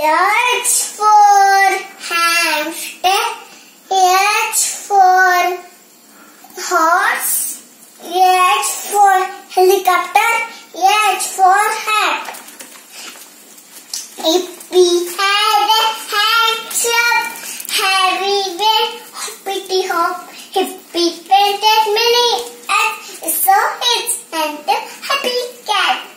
H for hamster. H for horse. H for helicopter. H for hat. Hippie had a handsome hairy beard. Hoppity hop. Hippie painted many and saw his and the happy cat.